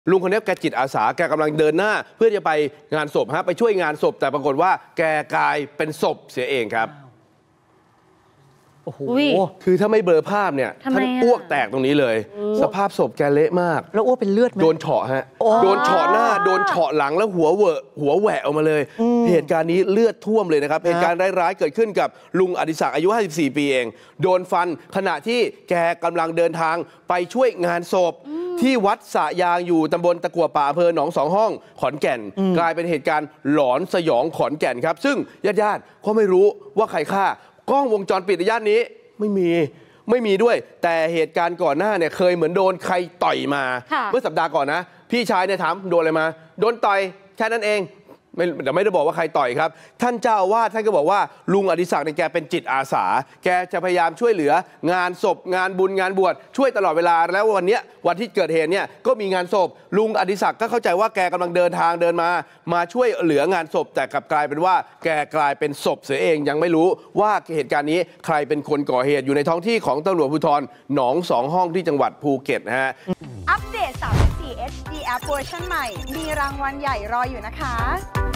ลุงคนนี้แกจิตอาสาแกกำลังเดินหน้าเพื่อจะไปงานศพไปช่วยงานศพแต่ปรากฏว่าแกกลายเป็นศพเสียเองครับโอ้โหคือถ้าไม่เบลอภาพเนี่ยท่านอ้วกแตกตรงนี้เลยสภาพศพแกเละมากแล้วอ้วกเป็นเลือดไหมโดนเฉาะโดนเฉาะหน้าโดนเฉาะหลังแล้วหัวแหวะออกมาเลยเหตุการณ์นี้เลือดท่วมเลยนะครับเหตุการณ์ร้ายๆเกิดขึ้นกับลุงอดิศักดิ์อายุ54ปีเองโดนฟันขณะที่แกกำลังเดินทางไปช่วยงานศพที่วัดสะยางอยู่ตำบลตะกั่วป่าอำเภอหนองสองห้องขอนแก่นกลายเป็นเหตุการณ์หลอนสยองขอนแก่นครับซึ่งญาติๆก็ไม่รู้ว่าใครฆ่ากล้องวงจรปิดในย่านนี้ไม่มีด้วยแต่เหตุการณ์ก่อนหน้าเนี่ยเคยเหมือนโดนใครต่อยมาเมื่อสัปดาห์ก่อนนะพี่ชายเนี่ยถามโดนอะไรมาโดนต่อยแค่นั้นเองแต่ไม่ได้บอกว่าใครต่อยครับท่านเจ้าอาวาสท่านก็บอกว่าลุงอดิศักดิ์เนี่ยแกเป็นจิตอาสาแกจะพยายามช่วยเหลืองานศพงานบุญงานบวชช่วยตลอดเวลาแล้ววันที่เกิดเหตุเนี่ยก็มีงานศพลุงอดิศักดิ์ก็เข้าใจว่าแกกำลังเดินทางมาช่วยเหลืองานศพแต่กลับกลายเป็นว่าแกกลายเป็นศพเสียเองยังไม่รู้ว่าเหตุการณ์นี้ใครเป็นคนก่อเหตุอยู่ในท้องที่ของตำรวจภูธรหนองสองห้องที่จังหวัดภูเก็ตฮะอัปเดต34 HD App เวอร์ชันใหม่มีรางวัลใหญ่รออยู่นะคะ